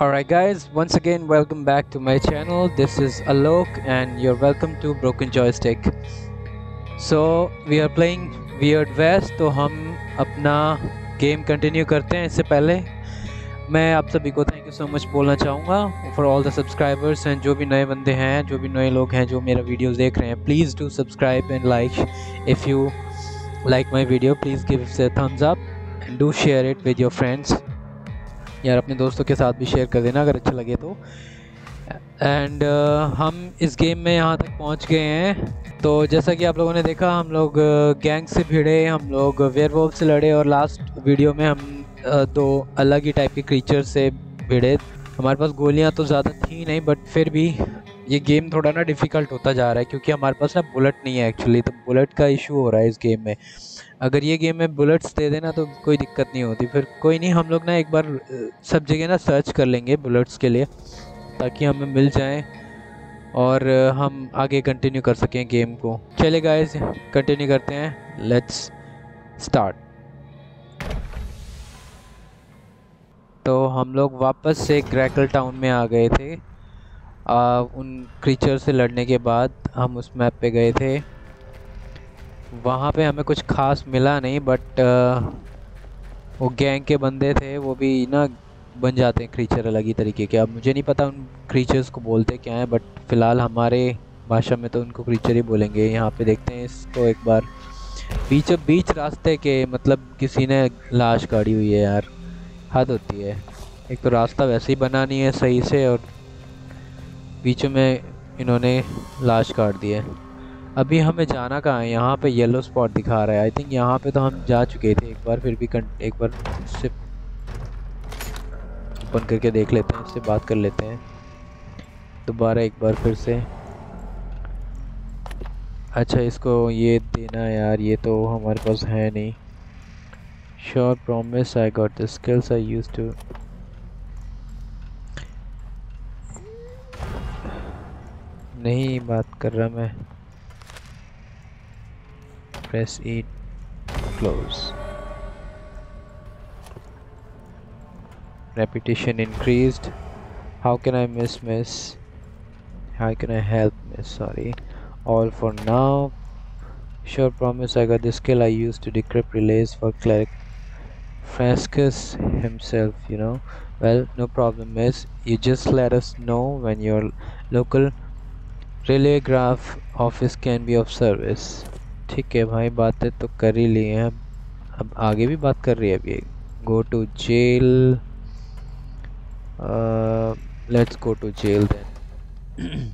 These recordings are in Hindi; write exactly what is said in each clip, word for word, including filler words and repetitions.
Alright guys, once again welcome back to my channel. This is Alok and you're welcome to Broken Joystick. So we are playing Weird West. तो हम अपना गेम कंटिन्यू करते हैं। इससे पहले मैं आप सभी को थैंक यू सो मच बोलना चाहूँगा for all the subscribers and जो भी नए बंदे हैं, जो भी नए लोग हैं जो मेरा वीडियोस देख रहे हैं, please do subscribe and like if you like my video. Please give its a thumbs up and do share it with your friends. यार अपने दोस्तों के साथ भी शेयर कर देना अगर अच्छा लगे तो। एंड uh, हम इस गेम में यहाँ तक पहुँच गए हैं। तो जैसा कि आप लोगों ने देखा, हम लोग गैंग से भिड़े, हम लोग वेयरवुल्फ से लड़े और लास्ट वीडियो में हम uh, दो अलग ही टाइप के क्रीचर से भिड़े। हमारे पास गोलियाँ तो ज़्यादा थी नहीं, बट फिर भी ये गेम थोड़ा ना डिफ़िकल्ट होता जा रहा है क्योंकि हमारे पास ना बुलेट नहीं है एक्चुअली। तो बुलेट का इशू हो रहा है इस गेम में। अगर ये गेम में बुलेट्स दे देना तो कोई दिक्कत नहीं होती। फिर कोई नहीं, हम लोग ना एक बार सब जगह ना सर्च कर लेंगे बुलेट्स के लिए ताकि हमें मिल जाए और हम आगे कंटिन्यू कर सकें गेम को। चलिए गाइस कंटिन्यू करते हैं, लेट्स स्टार्ट। तो हम लोग वापस से ग्रैकल टाउन में आ गए थे। आ, उन क्रीचर से लड़ने के बाद हम उस मैप पे गए थे। वहाँ पे हमें कुछ खास मिला नहीं, बट वो गैंग के बंदे थे, वो भी ना बन जाते हैं क्रीचर अलग ही तरीके के। अब मुझे नहीं पता उन क्रीचर्स को बोलते क्या हैं, बट फ़िलहाल हमारे भाषा में तो उनको क्रीचर ही बोलेंगे। यहाँ पे देखते हैं इसको एक बार। बीचों बीच रास्ते के, मतलब किसी ने लाश गाड़ी हुई है यार, हद होती है। एक तो रास्ता वैसे ही बना नहीं है सही से और बीचों में इन्होंने लाश काट दी है। अभी हमें जाना कहाँ है? यहाँ पे येलो स्पॉट दिखा रहा है। आई थिंक यहाँ पे तो हम जा चुके थे एक बार। फिर भी एक बार इससे ओपन करके देख लेते हैं, इससे बात कर लेते हैं दोबारा एक बार फिर से। अच्छा इसको ये देना यार, ये तो हमारे पास है नहीं। Sure promise I got the skills I used to. नहीं बात कर रहा मैं। Press E close. Repetition increased. How can I miss miss? How can I help miss? Sorry. All for now. Sure promise I got the skill I used to decrypt relays for cleric Frascus himself, you know. Well, no problem miss. You just let us know when your local relay graph office can be of service. ठीक है भाई, बातें तो कर ही ली हैं, अब आगे भी बात कर रही है अभी। Go to jail, let's go to jail then.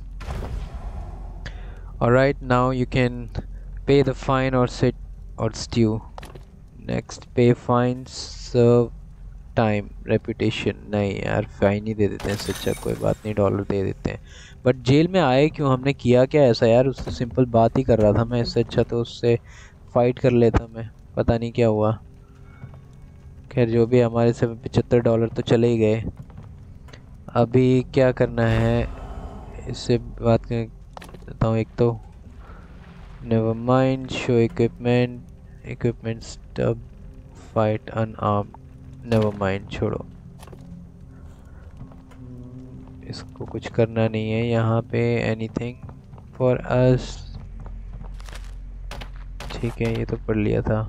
Alright now you can pay the fine or sit or stew. Next pay fine, serve time, reputation. नहीं यार फाइन ही दे देते हैं, इससे अच्छा कोई बात नहीं, डॉलर दे देते हैं। बट जेल में आए क्यों? हमने किया क्या ऐसा यार? उससे सिंपल बात ही कर रहा था मैं, इससे अच्छा तो उससे फाइट कर लेता मैं। पता नहीं क्या हुआ। खैर जो भी, हमारे से पचहत्तर डॉलर तो चले ही गए। अभी क्या करना है, इससे बात करता हूँ। एक तो never mind, show equipment, equipment stub, fight unarmed. Never mind, छोड़ो, इसको कुछ करना नहीं है यहाँ पे। एनीथिंग फॉर अस, ठीक है ये तो पढ़ लिया था।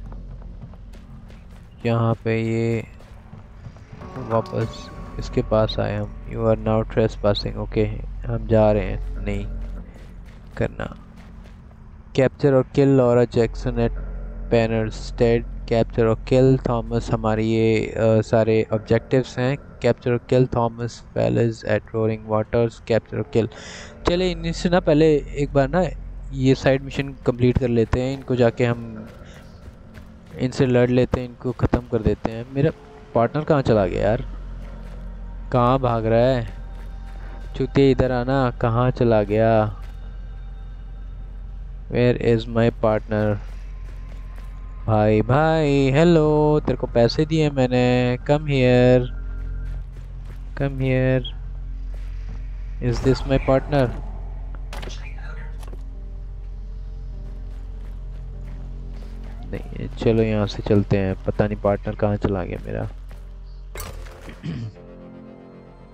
यहाँ पे ये वापस इसके पास आए हम। You are now trespassing, okay हम जा रहे हैं, नहीं करना। Capture or kill Laura Jackson at Penrested. Capture or kill Thomas, हमारी ये आ, सारे ऑब्जेक्टिव्स हैं। Capture or kill Thomas Felis at Roaring Waters. Capture or kill. चले इन्हीं से ना पहले एक बार ना ये साइड मिशन कंप्लीट कर लेते हैं। इनको जाके हम इनसे लड़ लेते हैं, इनको ख़त्म कर देते हैं। मेरा पार्टनर कहाँ चला गया यार? कहाँ भाग रहा है चूतिया? इधर आना, कहाँ चला गया? Where is my partner? भाई भाई हेलो, तेरे को पैसे दिए मैंने, come here come here. Is this my partner? नहीं, चलो यहाँ से चलते हैं। पता नहीं पार्टनर कहाँ चला गया मेरा।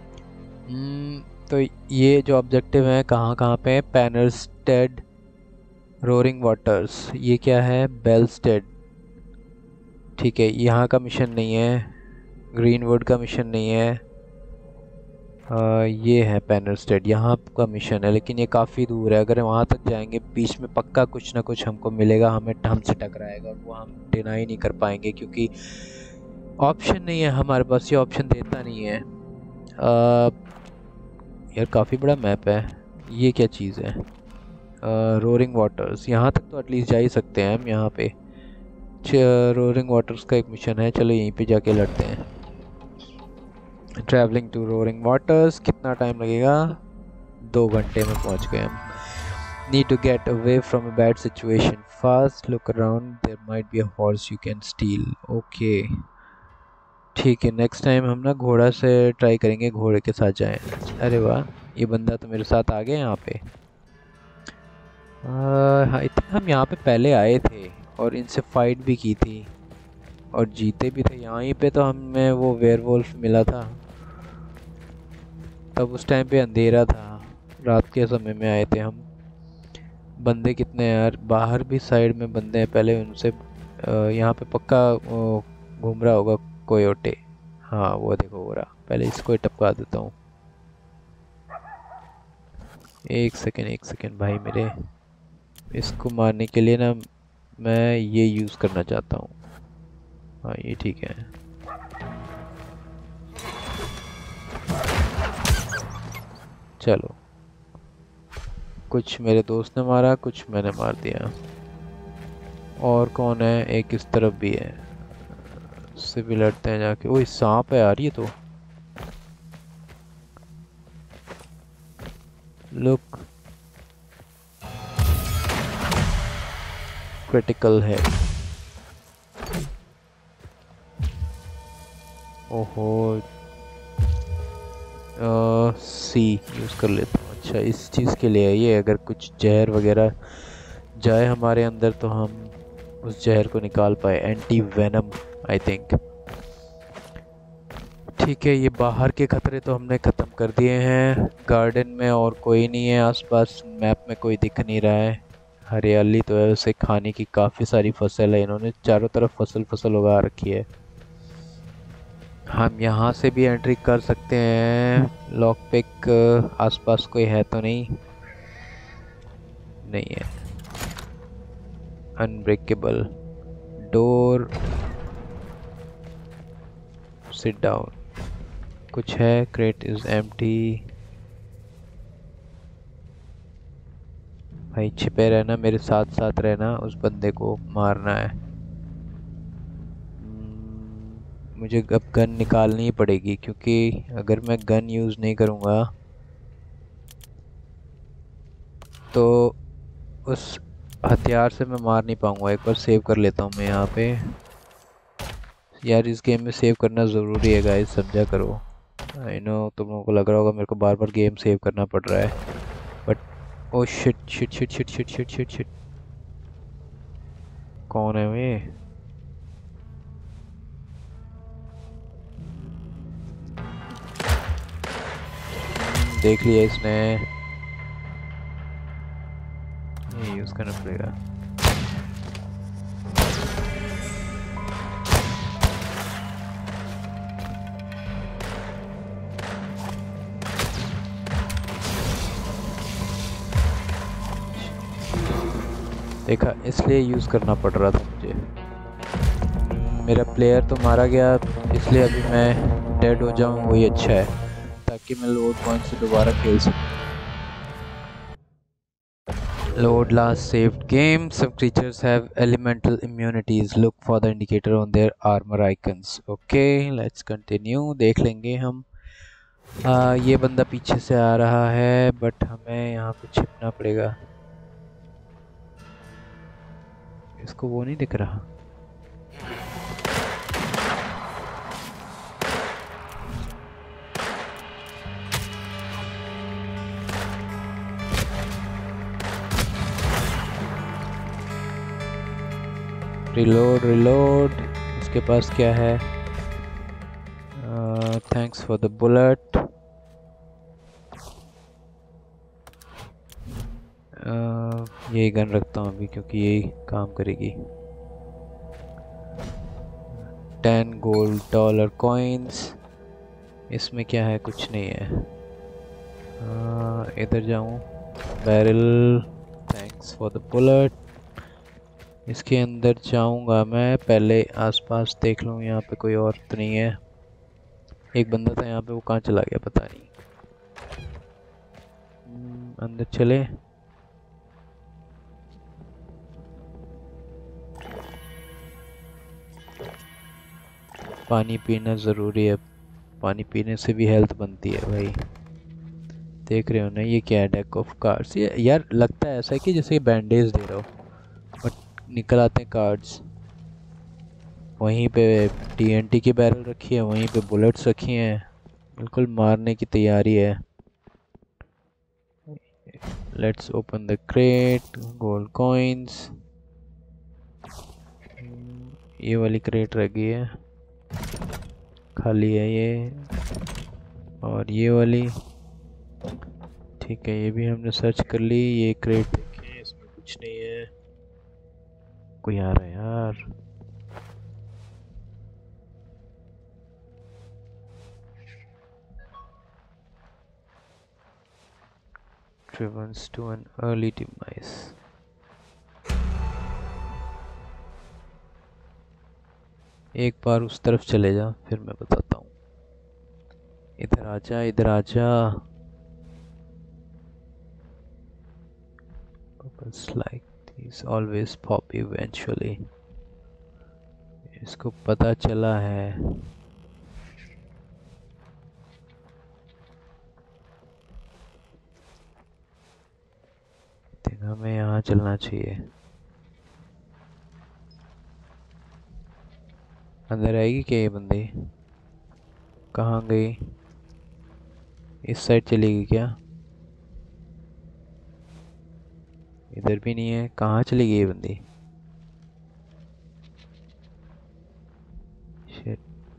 हम्म, तो ये जो ऑब्जेक्टिव है कहाँ कहाँ पे है? पेनरस्टेड, रोरिंग वाटर्स, ये क्या है? बेलस्टेड। ठीक है, यहाँ का मिशन नहीं है, ग्रीनवुड का मिशन नहीं है। आ, ये है पेनरस्टेड, यहाँ का मिशन है, लेकिन ये काफ़ी दूर है। अगर वहाँ तक जाएंगे बीच में पक्का कुछ ना कुछ हमको मिलेगा, हमें हमसे टकराएगा और वो हम डिनाई नहीं कर पाएंगे क्योंकि ऑप्शन नहीं है हमारे पास, ये ऑप्शन देता नहीं है। आ, यार काफ़ी बड़ा मैप है। ये क्या चीज़ है? रोरिंग वाटर्स, यहाँ तक तो एटलीस्ट जा ही सकते हैं हम। यहाँ पे रोरिंग वाटर्स का एक मिशन है, चलो यहीं पे जाके लड़ते हैं। ट्रैवलिंग टू रोरिंग वाटर्स, कितना टाइम लगेगा? दो घंटे में पहुंच गए हम। Need to get away from a bad situation fast, look around, there might be a horse you can steal. Okay ठीक है, नेक्स्ट टाइम हम ना घोड़ा से ट्राई करेंगे, घोड़े के साथ जाएं। अरे वाह, ये बंदा तो मेरे साथ आ गया यहाँ पे। आई थिंक हम यहाँ पे पहले आए थे और इनसे फाइट भी की थी और जीते भी थे। यहीं पे तो हमें वो वेयरवुल्फ मिला था, तब उस टाइम पे अंधेरा था, रात के समय में आए थे हम। बंदे कितने हैं यार, बाहर भी साइड में बंदे हैं, पहले उनसे। यहाँ पे पक्का घूम रहा होगा कोयोटे। हाँ वो देखो हो रहा, पहले इसको ही टपका देता हूँ। एक सेकेंड एक सेकेंड भाई मेरे, इसको मारने के लिए ना मैं ये यूज़ करना चाहता हूँ। हाँ ये ठीक है। चलो, कुछ मेरे दोस्त ने मारा, कुछ मैंने मार दिया। और कौन है? एक इस तरफ भी है, उससे भी लड़ते हैं जाके। ओह सांप है यार ये तो। लुक, क्रिटिकल है। ओहो, सी यूज़ कर लेता हूँ। अच्छा इस चीज़ के लिए है ये, अगर कुछ जहर वगैरह जाए हमारे अंदर तो हम उस जहर को निकाल पाए। Anti venom I think. ठीक है, ये बाहर के खतरे तो हमने ख़त्म कर दिए हैं। गार्डन में और कोई नहीं है आसपास, मैप में कोई दिख नहीं रहा है। हरियाली तो है, उसे खाने की काफ़ी सारी फसल है, इन्होंने चारों तरफ फसल फसल उगा रखी है। हम यहाँ से भी एंट्री कर सकते हैं। लॉक पिक, आसपास कोई है तो नहीं? नहीं है। अनब्रेकेबल डोर, सिट डाउन, कुछ है? Crate is empty. भाई छिपे रहना, मेरे साथ साथ रहना, उस बंदे को मारना है। मुझे अब गन निकालनी ही पड़ेगी क्योंकि अगर मैं गन यूज़ नहीं करूँगा तो उस हथियार से मैं मार नहीं पाऊँगा। एक बार सेव कर लेता हूँ मैं यहाँ पे। यार इस गेम में सेव करना ज़रूरी है गाइस, समझा करो। आई नो तुम लोगों को लग रहा होगा मेरे को बार बार गेम सेव करना पड़ रहा है, but oh shit shit shit shit shit shit shit shit. कौन है वे? देख लिया इसने, ये यूज़ करना पड़ेगा। देखा, इसलिए यूज़ करना पड़ रहा था मुझे। मेरा प्लेयर तो मारा गया, इसलिए अभी मैं डेड हो जाऊं वही अच्छा है, ताकि मैं लोड पॉइंट से दोबारा खेल सकूं। Load last saved game. Some creatures have elemental immunities. Look for the indicator on their armor icons. Okay, let's continue. देख लेंगे हम। आ, ये बंदा पीछे से आ रहा है, बट हमें यहाँ पे छिपना पड़ेगा। इसको वो नहीं दिख रहा। रिलोड रिलोड, इसके पास क्या है? Thanks for the bullet. यही गन रखता हूँ अभी क्योंकि यही काम करेगी। टेन गोल्ड डॉलर कॉइन्स, इसमें क्या है? कुछ नहीं है। इधर जाऊँ, barrel, thanks for the bullet. इसके अंदर जाऊंगा मैं, पहले आसपास देख लूँ यहाँ पे कोई और तो नहीं है। एक बंदा था यहाँ पे, वो कहाँ चला गया पता नहीं। अंदर चले। पानी पीना ज़रूरी है, पानी पीने से भी हेल्थ बनती है भाई। देख रहे हो ना, ये क्या है? Deck of cards. ये यार लगता है ऐसा है कि जैसे बैंडेज दे रहा हो, बट निकल आते हैं कार्ड्स। वहीं पे टीएनटी की बैरल रखी है, वहीं पे बुलेट्स रखी हैं, बिल्कुल मारने की तैयारी है। Let's open the crate. Gold coins, ये वाली क्रेट रह गई है, खाली है ये, और ये वाली ठीक है। ये भी हमने सर्च कर ली। ये क्रेट देखें, इसमें कुछ नहीं है। कोई आ रहा है यार। Driven to an early demise. एक बार उस तरफ चले जा, फिर मैं बताता हूँ। इधर आजा, इधर आजा। Bubbles like these always pop eventually. इसको पता चला है। हमें यहाँ चलना चाहिए। अंदर आएगी क्या ये बंदी? कहाँ गई? इस साइड चलेगी क्या? इधर भी नहीं है। कहाँ चली गई ये बंदी? शिट।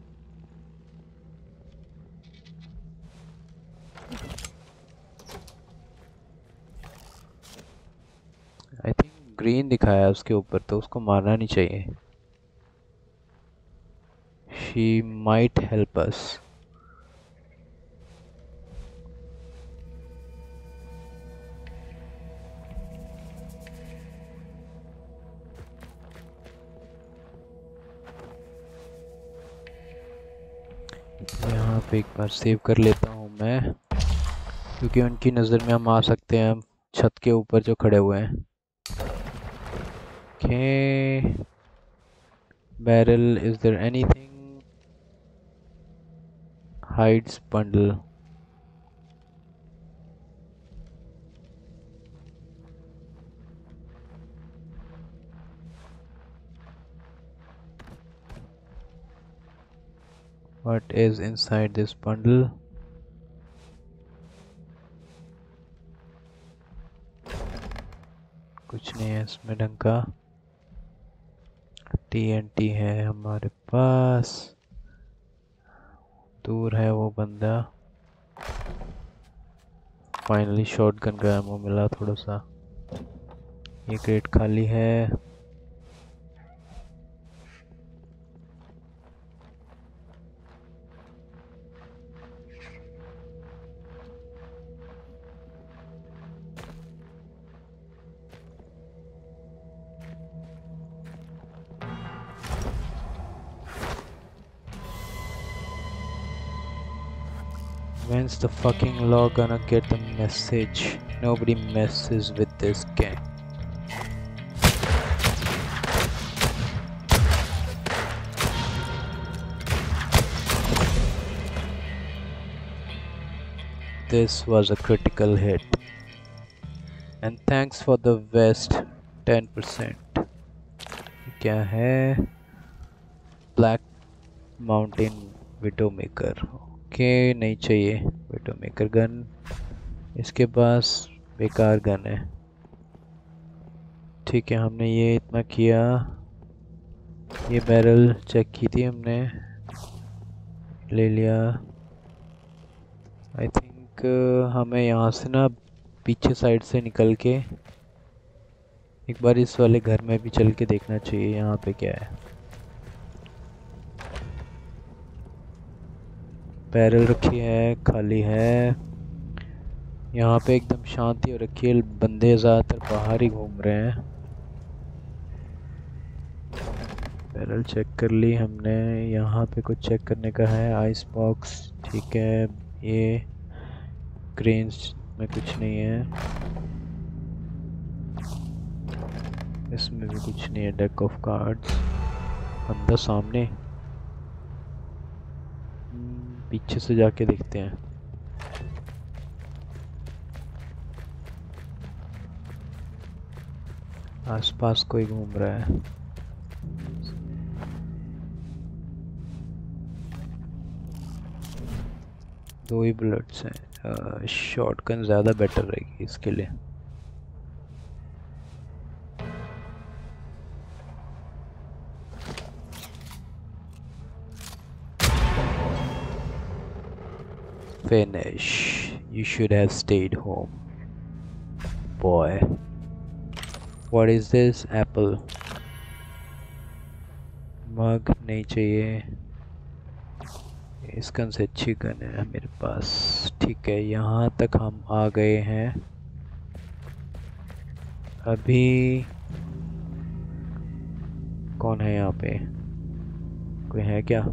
आई थिंक ग्रीन दिखाया उसके ऊपर, तो उसको मारना नहीं चाहिए। She might help us. यहाँ पे एक बार सेव कर लेता हूँ मैं, क्योंकि उनकी नज़र में हम आ सकते हैं, छत के ऊपर जो खड़े हुए हैं। Okay. Barrel, is there anything? Hides bundle. What is inside this bundle? कुछ नहीं है इसमें ढंग का। टीएनटी है हमारे पास। दूर है वो बंदा। फाइनली शॉटगन का एमो मिला थोड़ा सा। ये क्रेट खाली है। When's the fucking law gonna get the message? Nobody messes with this gang. This was a critical hit. And thanks for the vest, ten percent. क्या है? Black Mountain Widowmaker. ओके, नहीं चाहिए विडोमेकर गन। इसके पास बेकार गन है। ठीक है, हमने ये इतना किया। ये बैरल चेक की थी हमने, ले लिया। आई थिंक हमें यहाँ से ना पीछे साइड से निकल के एक बार इस वाले घर में भी चल के देखना चाहिए यहाँ पे क्या है। बैरल रखी है, खाली है। यहाँ पे एकदम शांति हो रखी है, बंदे ज़्यादातर बाहर ही घूम रहे हैं। बैरल चेक कर ली हमने। यहाँ पे कुछ चेक करने का है। आइस बॉक्स ठीक है। ये क्रेन्स में कुछ नहीं है, इसमें भी कुछ नहीं है। डेक ऑफ कार्ड्स अंदर सामने, पीछे से जाके देखते हैं। आसपास कोई घूम रहा है। दो ही बुलेट्स हैं, शॉटगन ज़्यादा बेटर रहेगी इसके लिए। Finish. You should have stayed home, boy. What is this? Apple. मग नहीं चाहिए, इस गन से अच्छी गन है मेरे पास। ठीक है, यहाँ तक हम आ गए हैं। अभी कौन है यहाँ पे? कोई है क्या?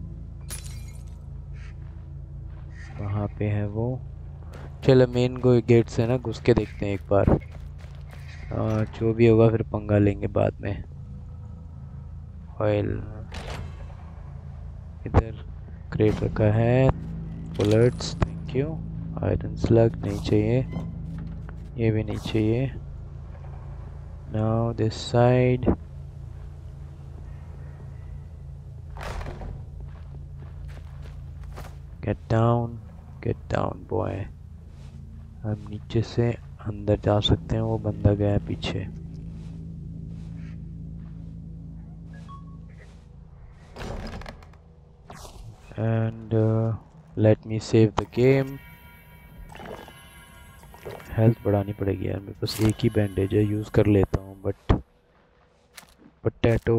वहाँ पे है वो। चलो मेन गेट से ना घुस के देखते हैं एक बार। आ, जो भी होगा फिर पंगा लेंगे बाद में। ऑयल इधर क्रेट रखा है। Bullets thank you. Iron slug नहीं चाहिए, ये भी नहीं चाहिए। Now this side. Get down, get down boy. हम नीचे से अंदर जा सकते हैं, वो बंदा गया है पीछे। And let me save the game. Health बढ़ानी पड़ेगी यार, मेरे पास एक ही बैंडेज है, यूज़ कर लेता हूँ। बट पोटैटो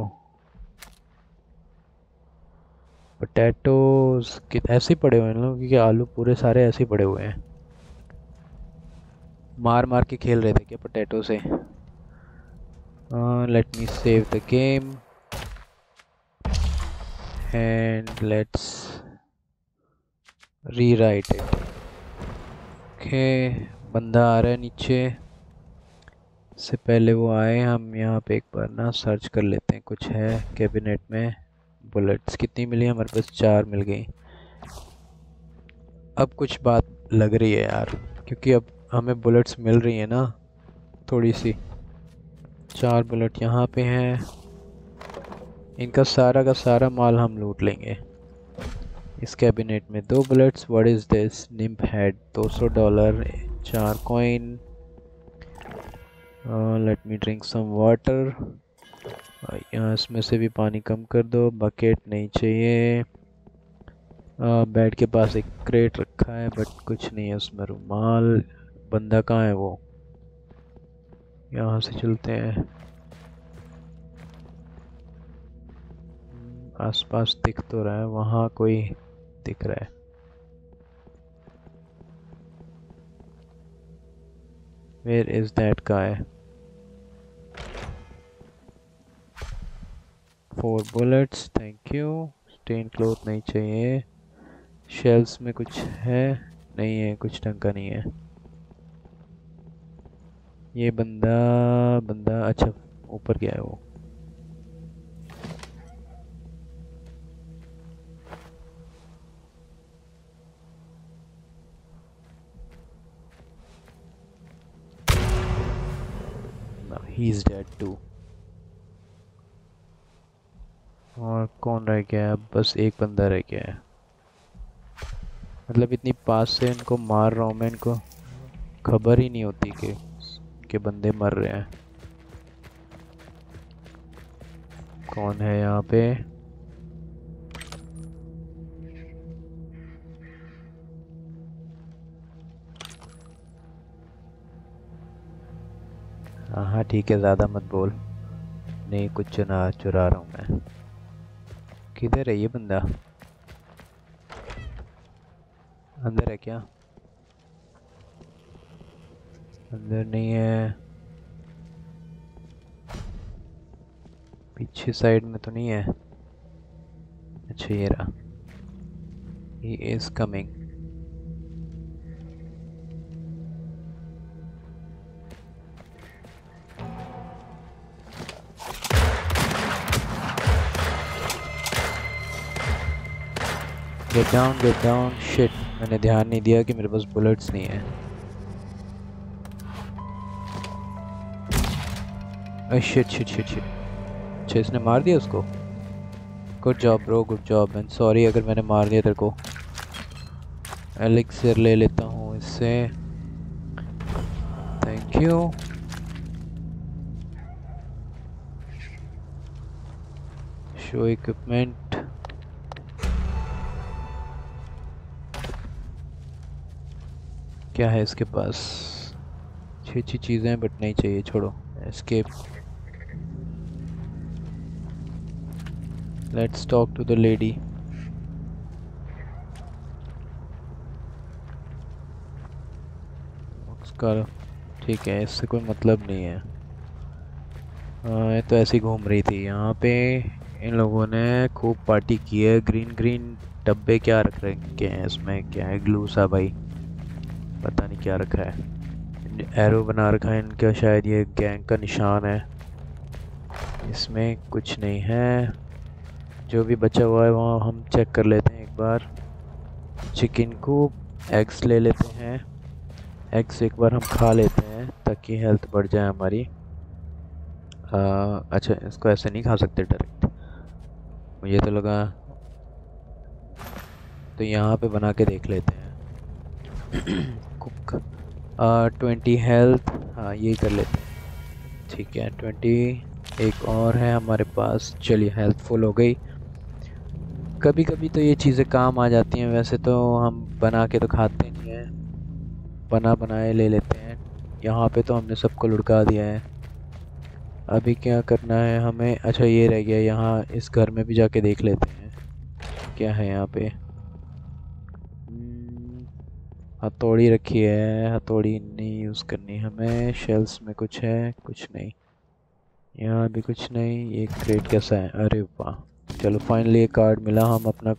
पोटैटोज ऐसे ही पड़े हुए हैं लोग, क्योंकि आलू पूरे सारे ऐसे ही पड़े हुए हैं। मार मार के खेल रहे थे क्या पोटैटो से? Let me save the game and let's rewrite it. Okay, बंदा आ रहा है नीचे। से पहले वो आए, हम यहाँ पे एक बार ना सर्च कर लेते हैं कुछ है कैबिनेट में। बुलेट्स कितनी मिली? हमारे पास चार मिल गई। अब कुछ बात लग रही है यार, क्योंकि अब हमें बुलेट्स मिल रही है ना थोड़ी सी। चार बुलेट यहाँ पे हैं, इनका सारा का सारा माल हम लूट लेंगे। इस कैबिनेट में दो bullets. What is this? Nymph head, दो सौ डॉलर, चार coin. Let me drink some water. यहाँ इसमें से भी पानी कम कर दो। बकेट नहीं चाहिए। बेड के पास एक क्रेट रखा है बट कुछ नहीं है उसमें। रुमाल। बंदा कहाँ है वो? यहाँ से चलते हैं। आसपास दिख तो रहा है, वहाँ कोई दिख रहा है। Where is that guy? Four bullets, thank you. Stained cloth नहीं चाहिए। शेल्स में कुछ है? नहीं है, कुछ ढंग का नहीं है। ये बंदा बंदा अच्छा ऊपर गया है वो। He is dead too. और कौन रह गया है? बस एक बंदा रह गया है। मतलब इतनी पास से इनको मार रहा हूँ मैं, इनको खबर ही नहीं होती कि के बंदे मर रहे हैं। कौन है यहाँ पे? हाँ हाँ ठीक है, ज़्यादा मत बोल। नहीं कुछ चुना चुरा रहा हूँ मैं। किधर है ये बंदा? अंदर है क्या? अंदर नहीं है। पीछे साइड में तो नहीं है। अच्छा ये रहा। He is coming. Get down get down. Shit, मैंने ध्यान नहीं दिया कि मेरे पास बुलेट्स नहीं है। Shit shit shit shit. अच्छा इसने मार दिया उसको। Good job bro, good job. And sorry अगर मैंने मार दिया तेरे को। एलिक्सिर ले लेता हूँ इससे। Thank you. Show equipment. क्या है इसके पास? अच्छी अच्छी चीज़ें हैं बट नहीं चाहिए, छोड़ो। Escape. Let's talk to the lady. उसका ठीक है, इससे कोई मतलब नहीं है। हाँ, ये तो ऐसे ही घूम रही थी यहाँ पे। इन लोगों ने खूब पार्टी की है। ग्रीन ग्रीन डब्बे क्या रख रखे हैं इसमें? क्या है? ग्लू सा भाई, पता नहीं क्या रखा है। एरो बना रखा है इनका, शायद ये गैंग का निशान है। इसमें कुछ नहीं है। जो भी बचा हुआ है वहाँ हम चेक कर लेते हैं एक बार। चिकन को एग्स ले लेते हैं। एग्स एक बार हम खा लेते हैं ताकि हेल्थ बढ़ जाए हमारी। आ, अच्छा इसको ऐसे नहीं खा सकते डायरेक्ट, मुझे तो लगा। तो यहाँ पे बना के देख लेते हैं। कुक। ट्वेंटी हेल्थ, हाँ यही कर लेते हैं। ठीक है ट्वेंटी। एक और है हमारे पास। चलिए हेल्थ फुल हो गई। कभी कभी तो ये चीज़ें काम आ जाती हैं। वैसे तो हम बना के तो खाते नहीं हैं, बना बनाए ले लेते हैं। यहाँ पे तो हमने सबको लुढ़का दिया है। अभी क्या करना है हमें? अच्छा ये रह गया, यहाँ इस घर में भी जाके देख लेते हैं क्या है यहाँ पे। हम्म, हथौड़ी रखी है। हथौड़ी नहीं यूज़ करनी हमें। शेल्स में कुछ है? कुछ नहीं। यहाँ भी कुछ नहीं। ये क्रेट कैसा है? अरे वाह, चलो फाइनली एक कार्ड मिला। हम अपना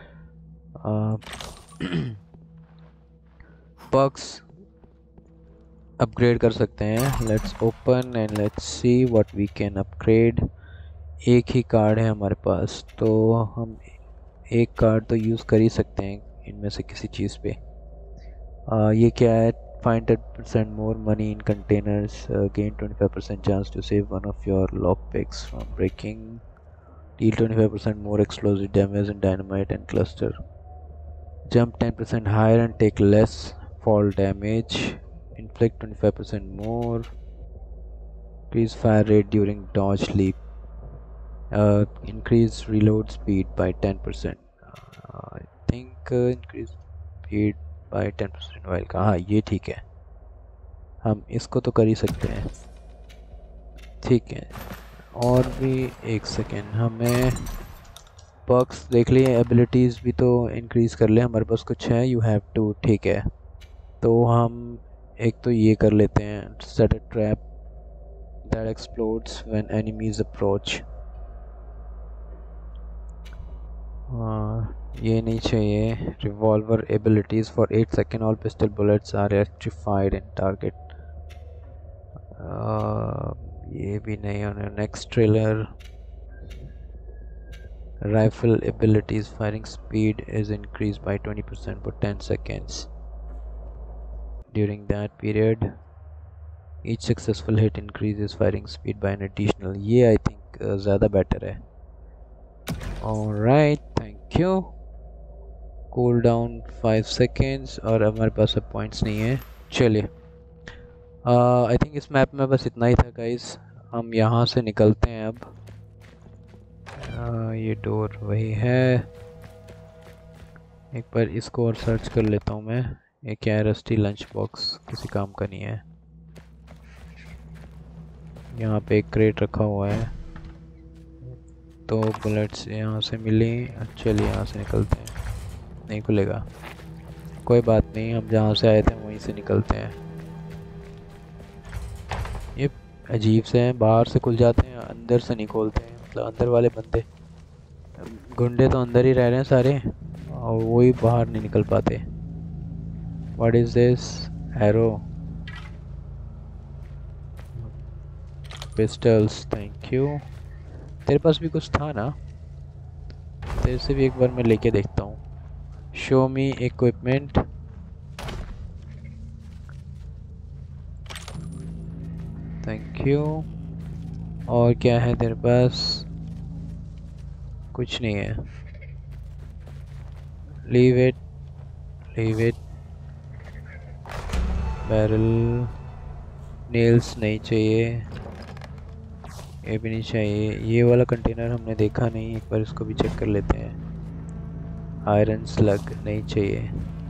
पर्क्स अपग्रेड कर सकते हैं। Let's open and let's see what we can upgrade. एक ही कार्ड है हमारे पास तो हम एक कार्ड तो यूज़ कर ही सकते हैं इनमें से किसी चीज़ पे। आ, ये क्या है? Find ten percent more money in containers, gain twenty five percent chance to save one of your lock picks from breaking, deal twenty-five percent more explosive damage in dynamite and cluster, jump ten percent higher and take less fall damage, inflict twenty-five percent more, increase fire rate during dodge leap, uh, increase reload speed by ten percent. uh, I think uh, increase speed by ten percent while का, हाँ ये ठीक है, हम इसको तो कर ही सकते हैं। ठीक है, और भी एक सेकेंड, हमें पर्क्स देख लिए। एबिलिटीज़ भी तो इंक्रीज़ कर ले, हमारे पास कुछ है। यू हैव टू, ठीक है। तो हम एक तो ये कर लेते हैं, set a trap that explodes when enemies approach. ये नहीं चाहिए। Revolver abilities for eight second all pistol bullets are electrified in target. ये भी नहीं होना। Next trailer. Rifle abilities firing speed is increased by twenty percent for ten seconds. During that period, each successful hit increases firing speed by an additional. ये I think uh, ज़्यादा better है। Alright, thank you. Cool down five seconds और हमारे पास अब points नहीं है। चलिए, I think इस map में बस इतना ही था guys। हम यहाँ से निकलते हैं अब। Uh, ये डोर वही है। एक बार इसको और सर्च कर लेता हूँ मैं। ये क्या है? रस्टी लंच बॉक्स, किसी काम का नहीं है। यहाँ पे एक क्रेट रखा हुआ है, तो बुलेट्स यहाँ से मिली। चलिए यहाँ से निकलते हैं। नहीं खुलेगा, कोई बात नहीं, हम जहाँ से आए थे वहीं से निकलते हैं। ये अजीब से हैं, बाहर से खुल जाते हैं, अंदर से नहीं खोलते हैं। मतलब अंदर वाले बंदे, गुंडे तो अंदर ही रह रहे हैं सारे, और वही बाहर नहीं निकल पाते। What is this? Arrow, pistols, thank you. तेरे पास भी कुछ था ना, तेरे से भी एक बार मैं लेके देखता हूँ। Show me equipment. Thank you. और क्या है तेरे पास? कुछ नहीं है। Leave it, leave it. Barrel, nails नहीं चाहिए, ये भी नहीं चाहिए। ये वाला कंटेनर हमने देखा नहीं, एक बार इसको भी चेक कर लेते हैं। आयरन स्लग नहीं चाहिए।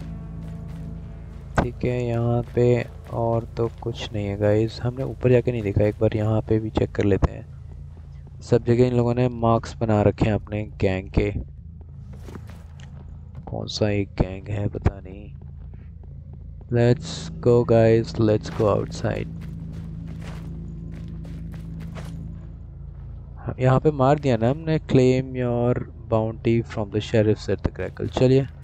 ठीक है, यहाँ पे और तो कुछ नहीं है गाइस। हमने ऊपर जाके नहीं देखा, एक बार यहाँ पे भी चेक कर लेते हैं। सब जगह इन लोगों ने मार्क्स बना रखे हैं अपने गैंग के। कौन सा एक गैंग है पता नहीं। Let's go guys, let's go outside. यहाँ पे मार दिया ना हमने, claim your bounty from the sheriff at the crackle. चलिए